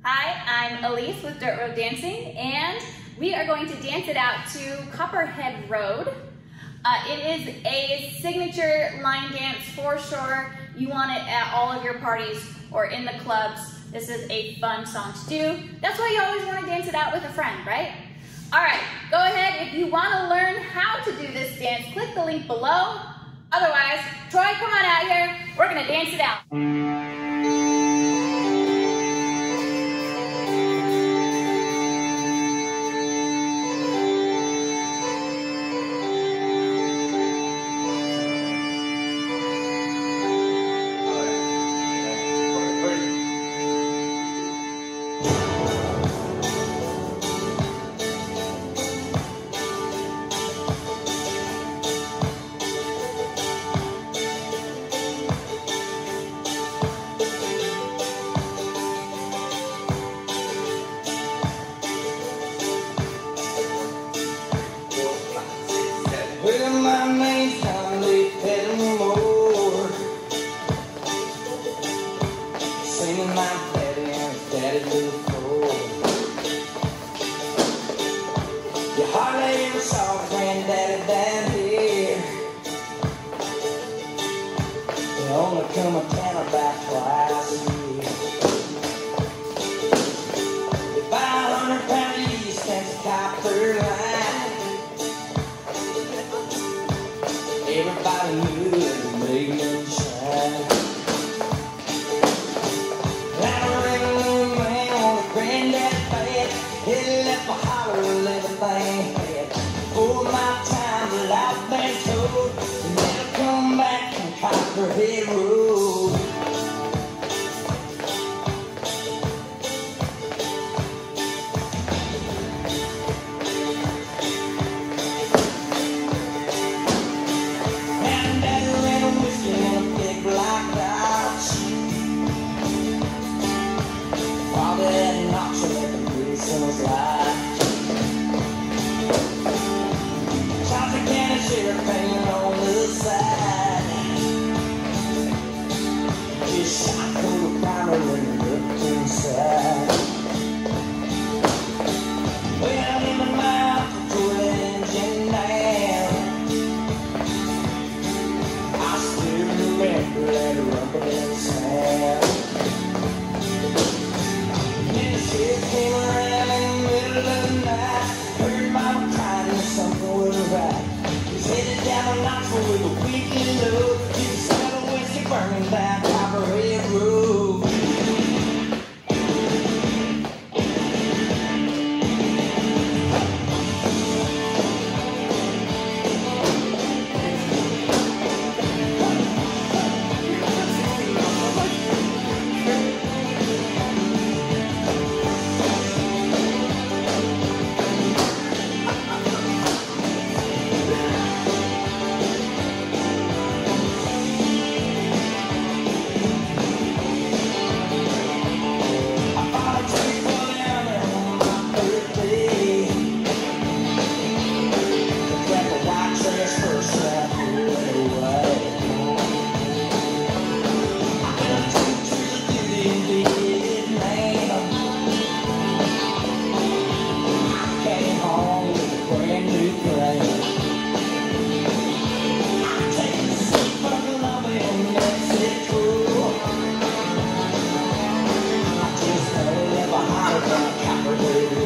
Hi, I'm Elise with Dirt Road Dancing, and we are going to dance it out to Copperhead Road. It is a signature line dance for sure. You want it at all of your parties or in the clubs. This is a fun song to do. That's why you always want to dance it out with a friend, right? All right, go ahead. If you want to learn how to do this dance, click the link below. Otherwise, Troy, come on out here. We're going to dance it out. Well, my name's Tommy Pettimore, singing my daddy and his daddy before. You hardly ever saw granddaddy down here. They only come to town about twice a year. They buy 100-pound yeast and some copper line. Everybody knew it made me shine. Like a regular man on a granddad bed, he left a holler with everything he had. For my time that I've been told, never come back from Copperhead Road. With a weekend load, you smell the whiskey burning down Copperhead Road. Copperhead